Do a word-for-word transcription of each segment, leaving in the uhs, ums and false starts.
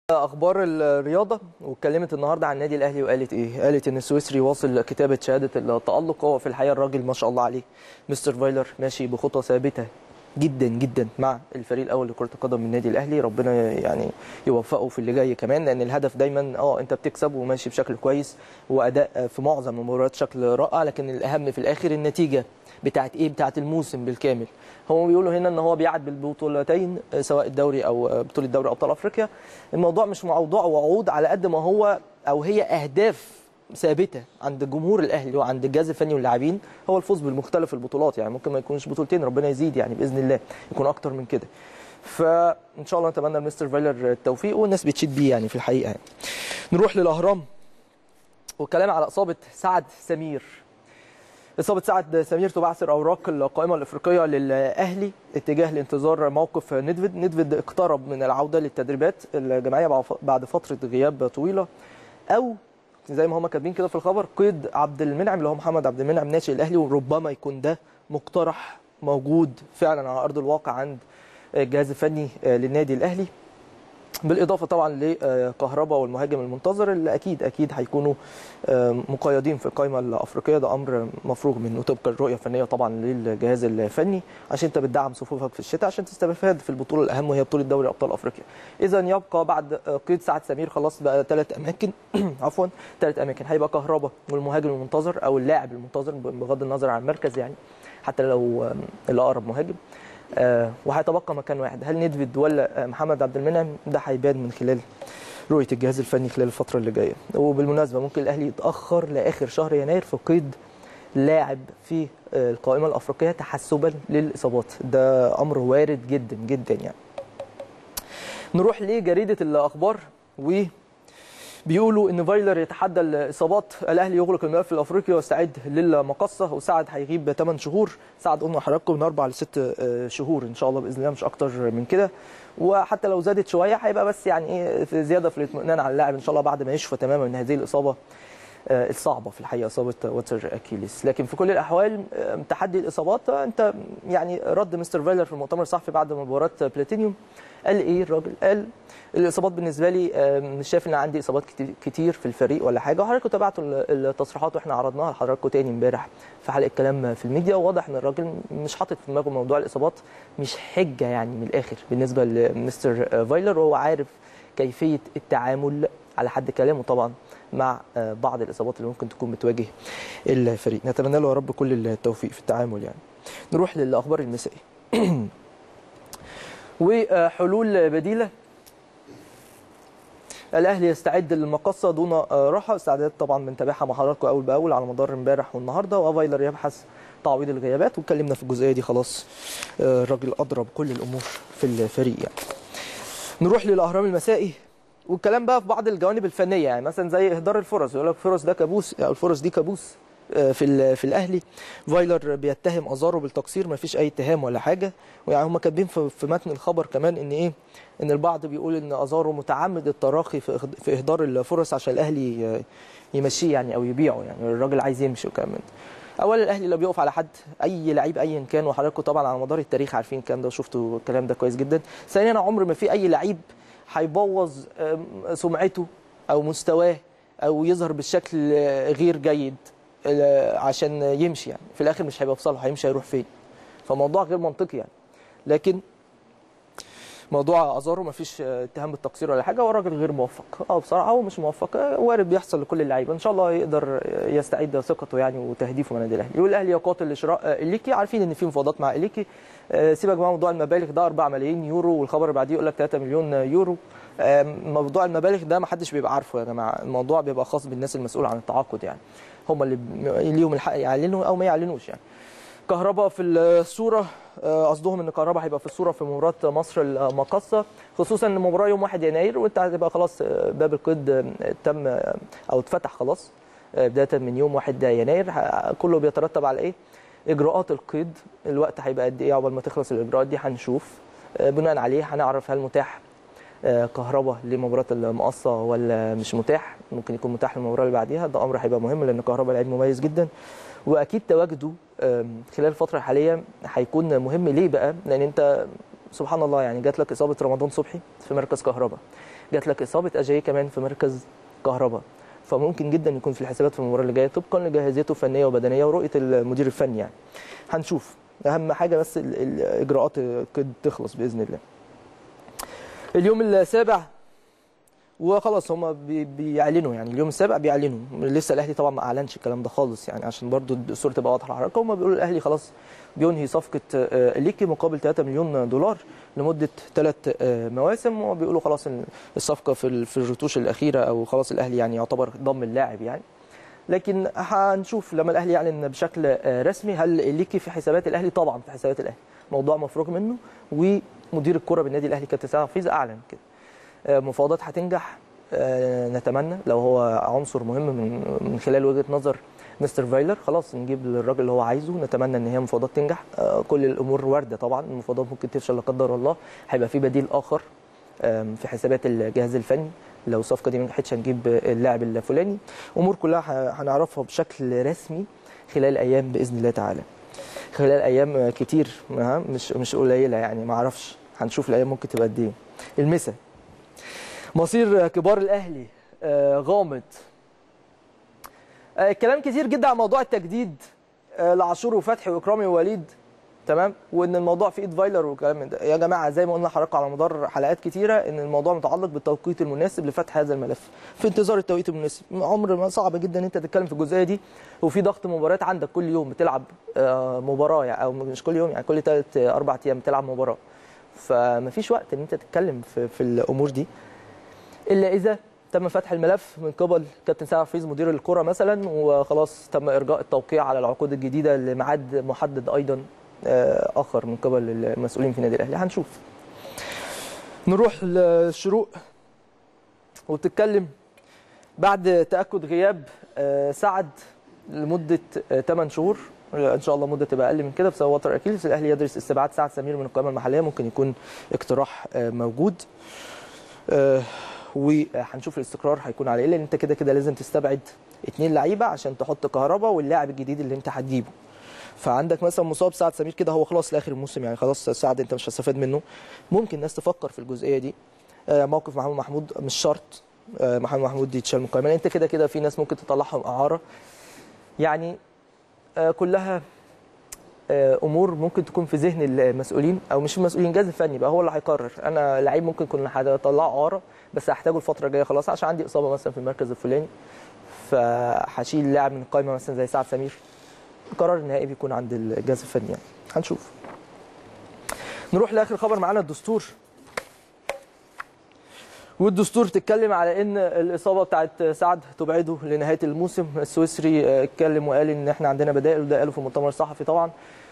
اخبار الرياضه واتكلمت النهارده عن النادي الاهلي وقالت ايه؟ قالت ان السويسري واصل كتابه شهاده التالق. هو في الحقيقه الراجل ما شاء الله عليه مستر فايلر ماشي بخطى ثابته جدا جدا مع الفريق الاول لكره القدم من النادي الاهلي. ربنا يعني يوفقه في اللي جاي كمان، لان الهدف دايما اه انت بتكسب وماشي بشكل كويس واداء في معظم المباريات شكل رائع، لكن الاهم في الاخر النتيجه بتاعت ايه؟ بتاعت الموسم بالكامل. هم بيقولوا هنا ان هو بيعد بالبطولتين سواء الدوري او بطوله دوري ابطال افريقيا. الموضوع مش موضوع وعود على قد ما هو او هي اهداف ثابته عند جمهور الاهلي وعند الجهاز الفني واللاعبين، هو الفوز بالمختلف البطولات. يعني ممكن ما يكونش بطولتين، ربنا يزيد يعني باذن الله يكون اكتر من كده. فان شاء الله نتمنى لمستر فايلر التوفيق، والناس بتشيد بيه يعني في الحقيقه يعني. نروح للاهرام والكلام على اصابه سعد سمير. إصابة سعد سمير تبعثر أوراق القائمة الإفريقية للأهلي اتجاه لانتظار موقف ندفيد. ندفيد اقترب من العودة للتدريبات الجماعية بعد فترة غياب طويلة، أو زي ما هم كاتبين كده في الخبر قيد عبد المنعم اللي هو محمد عبد المنعم ناشئ الأهلي، وربما يكون ده مقترح موجود فعلا على أرض الواقع عند الجهاز الفني للنادي الأهلي، بالاضافه طبعا لكهربا والمهاجم المنتظر اللي اكيد اكيد هيكونوا مقيدين في القائمه الافريقيه. ده امر مفروغ منه طبقا للرؤيه الفنيه طبعا للجهاز الفني، عشان انت بتدعم صفوفك في الشتاء عشان تستفاد في البطوله الاهم وهي بطوله دوري ابطال افريقيا. اذا يبقى بعد قيد سعد سمير خلاص بقى ثلاث اماكن عفوا ثلاث اماكن هيبقى كهربا والمهاجم المنتظر او اللاعب المنتظر بغض النظر عن المركز، يعني حتى لو الاقرب مهاجم. آه وهيتبقى مكان واحد، هل ندفيد ولا محمد عبد المنعم؟ ده هيبان من خلال رؤيه الجهاز الفني خلال الفتره اللي جايه. وبالمناسبه ممكن الاهلي يتاخر لاخر شهر يناير في قيد لاعب في آه القائمه الافريقيه تحسبا للاصابات، ده امر وارد جدا جدا يعني. نروح لجريده الاخبار و بيقولوا ان فايلر يتحدى الاصابات، الاهلي يغلق الملف الافريقي ويستعد للمقصه، وسعد هيغيب ثمان شهور. سعد قلنا لحضراتكم من اربع لست شهور ان شاء الله باذن الله، مش اكتر من كده، وحتى لو زادت شويه هيبقى بس يعني ايه في زياده في الاطمئنان على اللاعب ان شاء الله بعد ما يشفى تماما من هذه الاصابه الصعبه في الحقيقه، اصابه وتر اكيليس. لكن في كل الاحوال تحدي الاصابات، انت يعني رد مستر فايلر في المؤتمر الصحفي بعد مباراه بلاتينيوم قال ايه الراجل؟ قال الاصابات بالنسبه لي مش شايف ان عندي اصابات كتير في الفريق ولا حاجه، وحضراتكم تابعتوا التصريحات واحنا عرضناها لحضراتكم تاني امبارح في حلقه كلام في الميديا، وواضح ان الراجل مش حاطط في دماغه موضوع الاصابات، مش حجه يعني من الاخر بالنسبه لمستر فايلر، وهو عارف كيفيه التعامل على حد كلامه طبعا مع بعض الاصابات اللي ممكن تكون بتواجه الفريق. نتمنى له يا رب كل التوفيق في التعامل يعني. نروح للاخبار المسائيه وحلول بديله. الاهلي يستعد للمقصه دون راحه، استعدادات طبعا بنتابعها مع حضراتكم اول باول على مدار امبارح والنهارده، وفايلر يبحث تعويض الغيابات، واتكلمنا في الجزئيه دي خلاص، الراجل ادرى بكل الامور في الفريق يعني. نروح للاهرام المسائي والكلام بقى في بعض الجوانب الفنيه، يعني مثلا زي اهدار الفرص، يقول لك الفرص ده كابوس، يعني الفرص دي كابوس في في الاهلي. فايلر بيتهم ازارو بالتقصير، ما فيش اي اتهام ولا حاجه، ويعني هم كاتبين في متن الخبر كمان ان ايه؟ ان البعض بيقول ان ازارو متعمد التراخي في اهدار الفرص عشان الاهلي يمشيه يعني او يبيعه، يعني الراجل عايز يمشي وكلام من ده. اولا الاهلي لو بيقف على حد اي لعيب ايا كان، وحضراتكم طبعا على مدار التاريخ عارفين الكلام ده وشفتوا الكلام ده كويس جدا. ثانيا عمر ما في اي لعيب هيبوظ سمعته او مستواه او يظهر بالشكل غير جيد عشان يمشي، يعني في الاخر مش هيبقى في صالحه، هيمشي هيروح فين؟ فموضوع غير منطقي يعني. لكن موضوع ازارو ما فيش اتهام بالتقصير ولا حاجه، هو الراجل غير موفق، اه بصراحه هو مش موفق، وارد بيحصل لكل اللعيبه، ان شاء الله يقدر يستعيد ثقته يعني وتهديفه من النادي الاهلي. يقول الاهلي يقاتل لشراء إليكي، عارفين ان في مفاوضات مع إليكي، سيبك بقى موضوع المبالغ ده أربعة ملايين يورو، والخبر اللي بعديه يقول لك ثلاثة مليون يورو. موضوع المبالغ ده ما حدش بيبقى عارفه يا جماعه، الموضوع بيبقى خاص بالناس المسؤوله عن التعاقد، يعني هم اللي ليهم الحق يعلنوا او ما يعلنوش يعني. كهربا في الصوره، قصدهم ان كهربا هيبقى في الصوره في مباراه مصر المقصه، خصوصا ان المباراه يوم واحد يناير، وانت هتبقى خلاص باب القيد تم او اتفتح خلاص بدايه من يوم واحد يناير. كله بيترتب على ايه؟ اجراءات القيد، الوقت هيبقى قد ايه عقبال ما تخلص الاجراءات دي، هنشوف بناء عليه هنعرف هل متاح كهربا لمباراه المقصه ولا مش متاح، ممكن يكون متاح للمباراه اللي بعديها، ده امر هيبقى مهم لان كهربا لعيب مميز جدا، واكيد تواجده خلال الفتره الحاليه هيكون مهم. ليه بقى؟ لان انت سبحان الله يعني جات لك اصابه رمضان صبحي في مركز كهربا، جات لك اصابه اجاي كمان في مركز كهرباء، فممكن جدا يكون في الحسابات في المباراه اللي جايه طبقا لجاهزيته الفنيه وبدنيه ورؤيه المدير الفني يعني. هنشوف، اهم حاجه بس الاجراءات كده تخلص باذن الله. اليوم السابع وخلاص هم بيعلنوا يعني اليوم السابع بيعلنوا، لسه الاهلي طبعا ما اعلنش الكلام ده خالص يعني عشان برضو الصوره تبقى واضحه لحضراتكم. هم بيقولوا الاهلي خلاص بينهي صفقه ليكي مقابل ثلاثة مليون دولار لمده ثلاث مواسم، وبيقولوا خلاص الصفقه في في الرتوش الاخيره او خلاص الاهلي يعني يعتبر ضم اللاعب يعني. لكن هنشوف لما الاهلي يعلن بشكل رسمي هل ليكي في حسابات الاهلي. طبعا في حسابات الاهلي، موضوع مفروغ منه، ومدير الكره بالنادي الاهلي كابتن سعد حفيظ اعلن كده. مفاوضات هتنجح نتمنى لو هو عنصر مهم من من خلال وجهه نظر مستر فايلر، خلاص نجيب للراجل اللي هو عايزه. نتمنى ان هي مفاوضات تنجح، كل الامور وارده طبعا، المفاوضات ممكن تفشل لا قدر الله، هيبقى في بديل اخر في حسابات الجهاز الفني. لو الصفقه دي ما نجحتش هنجيب اللاعب الفلاني. امور كلها هنعرفها بشكل رسمي خلال ايام باذن الله تعالى، خلال ايام كتير مش مش قليله يعني، ما اعرفش، هنشوف الايام ممكن تبقى قد ايه. المسا مصير كبار الاهلي غامض. كلام كتير جدا عن موضوع التجديد لعاشور وفتحي واكرامي ووليد، تمام، وان الموضوع في ايد فايلر والكلام من ده. يا جماعه زي ما قلنا لحضراتكم على مدار حلقات كتيره ان الموضوع متعلق بالتوقيت المناسب لفتح هذا الملف، في انتظار التوقيت المناسب. عمر ما صعب جدا انت تتكلم في الجزئيه دي، وفي ضغط مباريات عندك كل يوم بتلعب مباراه يعني، او مش كل يوم يعني كل ثلاث اربع ايام بتلعب مباراه، فمفيش وقت ان انت تتكلم في, في الامور دي الا اذا تم فتح الملف من قبل كابتن سعد حفيظ مدير الكره مثلا، وخلاص تم ارجاء التوقيع على العقود الجديده لميعاد محدد ايضا اخر من قبل المسؤولين في النادي الاهلي. هنشوف. نروح للشروق وبتتكلم بعد تاكد غياب سعد لمده ثمانية شهور، ان شاء الله مده تبقى اقل من كده بسبب وتر اكيلس، الاهلي يدرس استبعاد سعد سمير من القائمه المحليه، ممكن يكون اقتراح موجود. وهنشوف الاستقرار هيكون على ايه، لان انت كده كده لازم تستبعد اثنين لعيبه عشان تحط كهربا واللاعب الجديد اللي انت هتجيبه. فعندك مثلا مصاب سعد سمير كده هو خلاص لاخر الموسم يعني، خلاص سعد انت مش هتستفاد منه. ممكن الناس تفكر في الجزئيه دي. موقف محمود محمود مش شرط محمود محمود دي يتشال من القائمه، انت كده كده في ناس ممكن تطلعهم اعاره يعني. كلها امور ممكن تكون في ذهن المسؤولين او مش المسؤولين، الجهاز الفني بقى هو اللي هيقرر. انا لعيب ممكن كنا هطلعه اعاره بس هحتاجه الفتره الجايه خلاص عشان عندي اصابه مثلا في المركز الفلاني، فهشيل لاعب من القائمه مثلا زي سعد سمير. القرار النهائي بيكون عند الجهاز الفني يعني. هنشوف. نروح لاخر خبر معانا، الدستور. والدستور تتكلم على ان الاصابه بتاعت سعد تبعده لنهايه الموسم. السويسري اتكلم وقال ان احنا عندنا بدائل، وده قاله في المؤتمر الصحفي طبعا.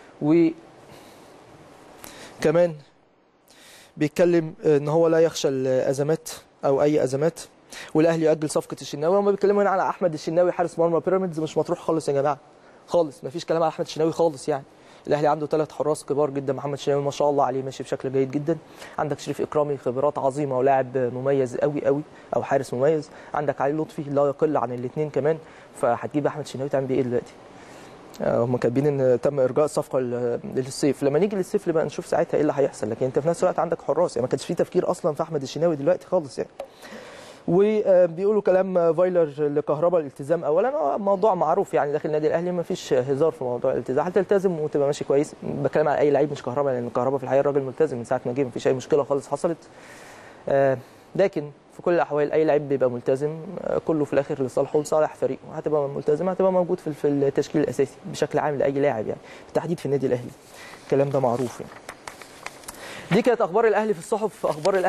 وكمان بيتكلم ان هو لا يخشى الازمات او اي ازمات، والاهلي يؤجل صفقه الشناوي. هم بيتكلموا هنا على احمد الشناوي حارس مرمى بيراميدز، مش مطروح خالص يا جماعه خالص، مفيش كلام على احمد الشناوي خالص يعني. الاهلي عنده ثلاث حراس كبار جدا، محمد الشناوي ما شاء الله عليه ماشي بشكل جيد جدا، عندك شريف اكرامي خبرات عظيمه ولاعب مميز قوي قوي او حارس مميز، عندك علي لطفي لا يقل عن الاثنين كمان، فهتجيب احمد الشناوي تعمل بيه ايه دلوقتي؟ هم كاتبين ان تم ارجاء الصفقه للصيف، لما نيجي للصيف بقى نشوف ساعتها ايه اللي هيحصل، لكن انت في نفس الوقت عندك حراس يعني، ما كانش في تفكير اصلا في احمد الشناوي دلوقتي خالص يعني. وبيقولوا كلام فايلر لكهربا الالتزام اولا، موضوع معروف يعني داخل النادي الاهلي، ما فيش هزار في موضوع الالتزام، هتلتزم وتبقى ماشي كويس. بتكلم على اي لعيب مش كهربا، لان كهربا في الحقيقه الراجل ملتزم من ساعه ما جه، ما فيش اي مشكله خالص حصلت. لكن في كل الاحوال اي لعيب بيبقى ملتزم كله في الاخر لصالحه ولصالح فريقه، هتبقى ملتزم هتبقى موجود في في التشكيل الاساسي بشكل عام لاي لاعب يعني، بالتحديد في النادي الاهلي الكلام ده معروف يعني. دي كانت اخبار الاهلي في الصحف، اخبار الأهلي